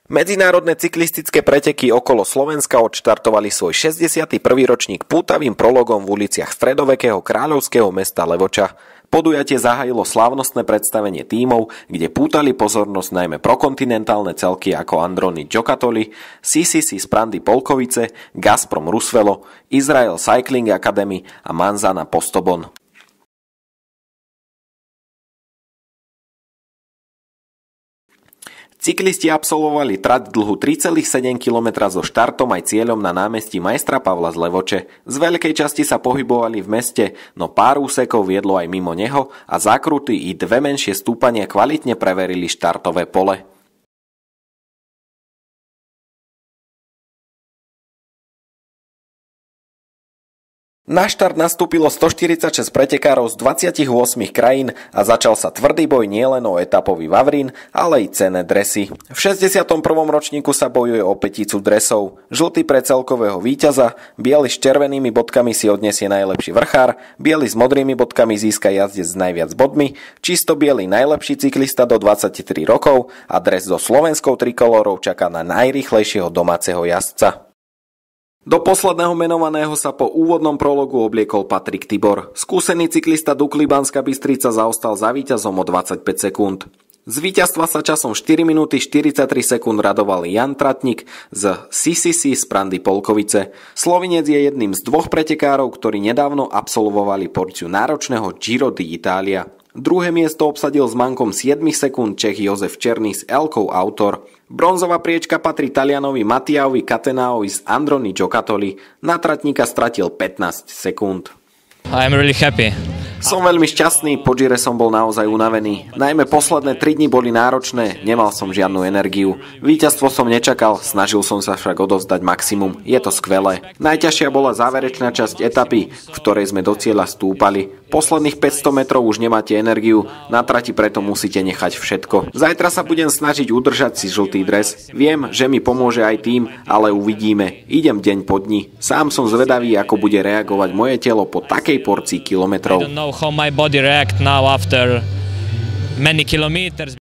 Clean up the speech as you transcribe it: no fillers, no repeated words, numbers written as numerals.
Medzinárodné cyklistické preteky okolo Slovenska odštartovali svoj 61. ročník pútavým prologom v uliciach stredovekého kráľovského mesta Levoča. Podujatie zahájilo slávnostné predstavenie tímov, kde pútali pozornosť najmä prokontinentálne celky ako Androni Giocattoli, CCC Sprandi Polkovice, Gazprom Rusvelo, Israel Cycling Academy a Manzana Postobon. Cyklisti absolvovali trať dlhu 3,7 km so štartom aj cieľom na námestí Majstra Pavla z Levoče. Z veľkej časti sa pohybovali v meste, no pár úsekov viedlo aj mimo neho a zákruty i dve menšie stúpania kvalitne preverili štartové pole. Na štart nastúpilo 146 pretekárov z 28 krajín a začal sa tvrdý boj nielen o etapový vavrín, ale i cenné dresy. V 61. ročníku sa bojuje o peticu dresov. Žltý pre celkového víťaza, biely s červenými bodkami si odniesie najlepší vrchár, biely s modrými bodkami získa jazdec s najviac bodmi, čisto biely najlepší cyklista do 23 rokov a dres so slovenskou trikolórou čaká na najrýchlejšieho domáceho jazdca. Do posledného menovaného sa po úvodnom prologu obliekol Patrik Tibor. Skúsený cyklista Dukly Banská Bystrica zaostal za víťazom o 25 sekúnd. Z víťazstva sa časom 4 minúty 43 sekúnd radoval Jan Tratník z CCC Sprandi Polkovice. Slovinec je jedným z dvoch pretekárov, ktorí nedávno absolvovali porciu náročného Giro d'Italia. Druhé miesto obsadil s mankom 7 sekúnd Čech Jozef Černý s Elkou Autor. Bronzová priečka patrí Talianovi Mattiaovi Catenaovi z Androni Giocattoli. Na Tratníka stratil 15 sekúnd. I'm really happy. Som veľmi šťastný, po Gire som bol naozaj unavený. Najmä posledné 3 dni boli náročné, nemal som žiadnu energiu. Víťazstvo som nečakal, snažil som sa však odovzdať maximum. Je to skvelé. Najťažšia bola záverečná časť etapy, v ktorej sme do cieľa stúpali. Posledných 500 metrov už nemáte energiu, na trati preto musíte nechať všetko. Zajtra sa budem snažiť udržať si žltý dres. Viem, že mi pomôže aj tým, ale uvidíme. Idem deň po dni. Sám som zvedavý, ako bude reagovať moje telo po takej porcii kilometrov. How my body react now after many kilometers.